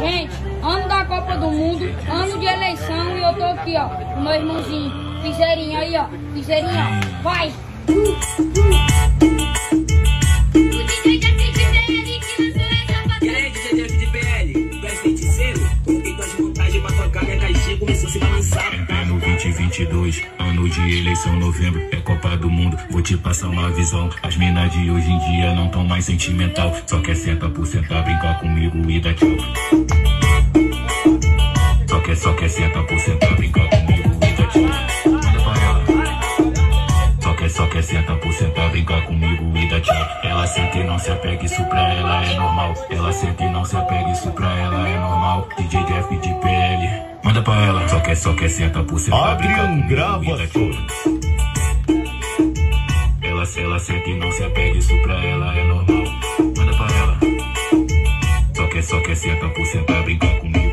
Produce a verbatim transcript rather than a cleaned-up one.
Gente, ano da Copa do Mundo, ano de eleição e eu tô aqui, ó, com meu irmãozinho, Piseirinho aí, ó, Piseirinho, ó, vai! É no vinte e vinte e dois, ano de eleição, novembro, é Copa do Mundo. Vou te passar uma visão. As minas de hoje em dia não tão mais sentimental. Só quer senta por sentar, brincar comigo e dar tchau. Só quer, só quer senta por sentar, brincar comigo e dar tchau. Manda pra ela. Só quer, só quer senta por sentar, brincar comigo e dar tchau. Ela senta e não se apega, isso pra ela é normal. Ela senta e não se apega, isso pra ela é normal. D J Jeff de P L. Manda pra ela, só quer, só quer senta por sentar, brincar comigo e dar tchau. Ela, ela senta e não se apega, isso pra ela é normal. Manda pra ela, só quer, só quer senta por sentar, brincar comigo.